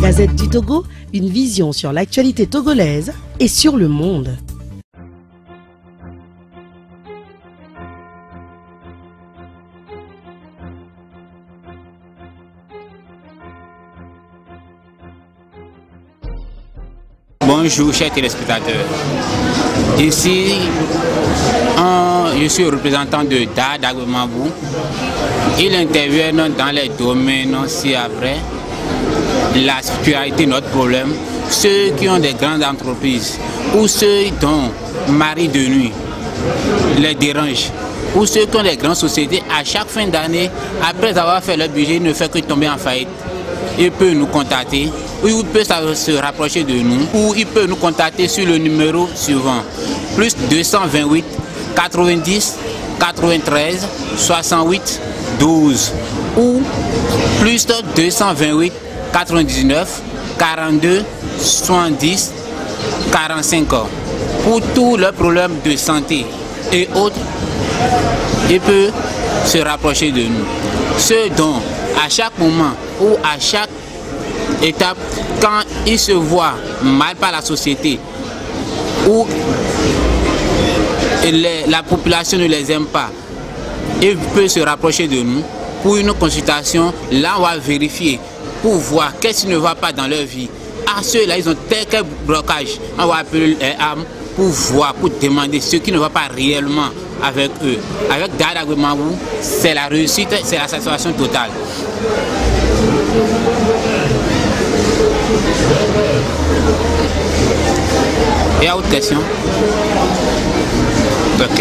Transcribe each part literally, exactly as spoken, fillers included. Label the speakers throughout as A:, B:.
A: Gazette du Togo, une vision sur l'actualité togolaise et sur le monde.
B: Bonjour chers téléspectateurs, ici on, je suis représentant de Dada Dagbemabou. Il intervient dans les domaines ci-après, la spiritualité notre problème, ceux qui ont des grandes entreprises ou ceux dont mari de nuit les dérange ou ceux qui ont des grandes sociétés à chaque fin d'année, après avoir fait leur budget, ne fait que tomber en faillite. Il peut nous contacter, ou il peut se rapprocher de nous, ou il peut nous contacter sur le numéro suivant, plus deux cent vingt-huit, quatre-vingt-dix, quatre-vingt-treize, soixante-huit, douze, ou plus deux cent vingt-huit, quatre-vingt-dix-neuf, quarante-deux, soixante-dix, quarante-cinq. Pour tous leurs problèmes de santé et autres, il peut se rapprocher de nous. Ceux dont à chaque moment ou à chaque étape, quand ils se voient mal par la société ou les, la population ne les aime pas, ils peuvent se rapprocher de nous pour une consultation. Là, on va vérifier pour voir qu'est-ce qui ne va pas dans leur vie. À ceux-là, ils ont tel blocage. On va appeler les âmes pour voir, pour demander ce qui ne va pas réellement avec eux. Avec Dada Dagbemabou, c'est la réussite, c'est la satisfaction totale. Il y a autre question? Ok.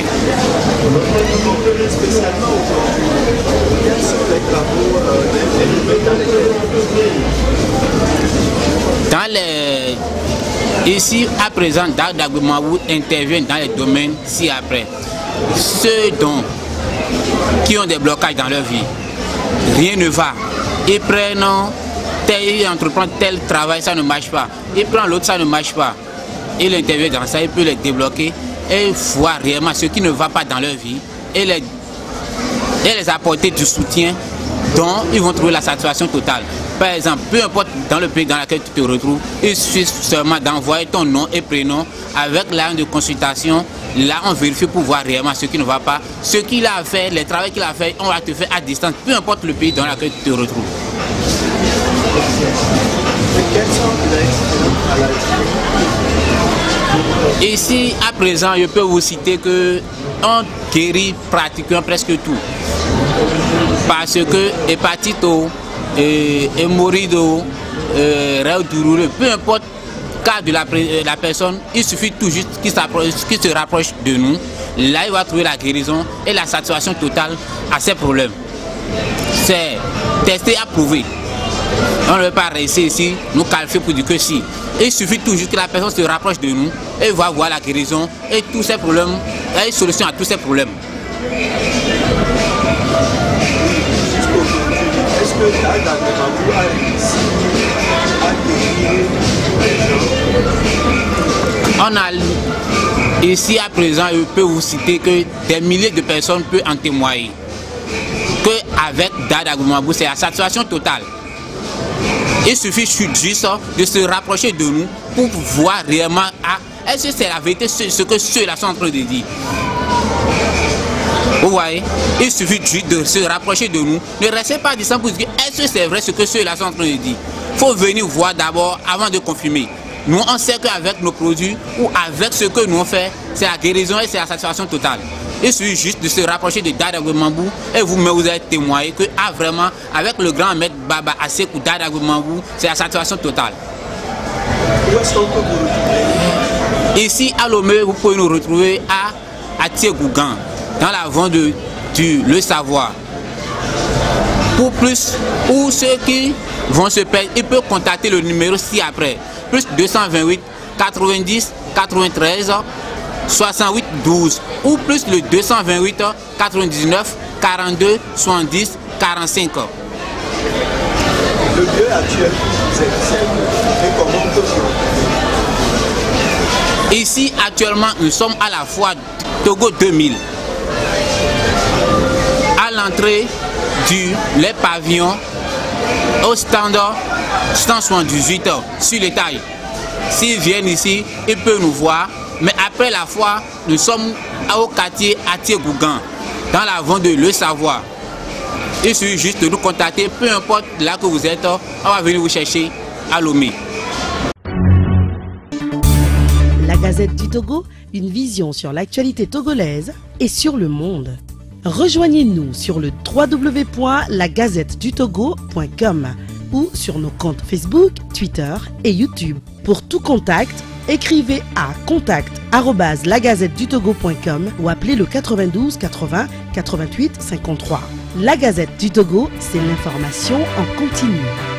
B: Dans les... Ici, à présent, Dada Dagbemabou intervient dans les domaines ci-après. Ceux dont, qui ont des blocages dans leur vie, rien ne va. Ils prennent, tel, ils entreprennent tel travail, ça ne marche pas. Ils prennent l'autre, ça ne marche pas. Il intervient dans ça, il peut les débloquer et voir réellement ce qui ne va pas dans leur vie et les, et les apporter du soutien dont ils vont trouver la satisfaction totale. Par exemple, peu importe dans le pays dans lequel tu te retrouves, il suffit seulement d'envoyer ton nom et prénom avec l'arme de consultation. Là, on vérifie pour voir réellement ce qui ne va pas. Ce qu'il a fait, les travaux qu'il a fait, on va te faire à distance, peu importe le pays dans lequel tu te retrouves. Ici, à présent, je peux vous citer que on guérit pratiquement presque tout. Parce que hépatite, hémorroïde, règle douloureuse, peu importe le cas de la, la personne, il suffit tout juste qu'il se rapproche de nous. Là, il va trouver la guérison et la satisfaction totale à ses problèmes. C'est testé, approuvé. On ne veut pas rester ici, nous qualifier pour dire que si. Il suffit tout juste que la personne se rapproche de nous et va voir la guérison et tous ces problèmes, il y a une solution à tous ces problèmes.
C: Est-ce que Dada Dagbemabou a réussi à guérir les gens?
B: On a ici à présent, je peux vous citer que des milliers de personnes peuvent en témoigner. Qu'avec Dada Dagbemabou, c'est la satisfaction totale. Il suffit juste de se rapprocher de nous pour voir réellement est-ce que c'est la vérité ce que ceux-là sont en train de dire. Vous voyez, il suffit juste de se rapprocher de nous. Ne restez pas distant pour dire est-ce que c'est vrai ce que ceux-là sont en train de dire. Il faut venir voir d'abord avant de confirmer. Nous, on sait qu'avec nos produits ou avec ce que nous on fait, c'est la guérison et c'est la satisfaction totale. Il suffit juste de se rapprocher de Dada Dagbemabou et vous, vous allez témoigner que ah, vraiment, avec le grand maître Baba Asekou Dada Dagbemabou, c'est la satisfaction totale.
C: Où est-ce qu'on peut vous retrouver?
B: Ici, à Lomé, vous pouvez nous retrouver à Atiegougan, dans la vente de, du Le Savoir. Pour plus, ou ceux qui vont se perdre, ils peuvent contacter le numéro ci-après. Plus deux cent vingt-huit, quatre-vingt-dix, quatre-vingt-treize, soixante-huit, douze. Ou plus le deux cent vingt-huit, quatre-vingt-dix-neuf, quarante-deux, soixante-dix, quarante-cinq.
C: Le lieu actuel, c'est et comment on peut se retrouver?
B: Ici, actuellement, nous sommes à la foire Togo deux mille. À l'entrée du les pavillons, au stand cent soixante-dix-huit sur les tailles. S'ils viennent ici, ils peuvent nous voir. Mais après la foi, nous sommes au quartier Atier-Gougan, dans la vente de Le Savoir. Il suffit juste de nous contacter, peu importe là que vous êtes, on va venir vous chercher à Lomé.
A: La Gazette du Togo, une vision sur l'actualité togolaise et sur le monde. Rejoignez-nous sur le w w w point la gazette du togo point com ou sur nos comptes Facebook, Twitter et YouTube. Pour tout contact, écrivez à contact arobase la gazette du togo point com ou appelez le quatre-vingt-douze quatre-vingts quatre-vingt-huit cinquante-trois. La Gazette du Togo, c'est l'information en continu.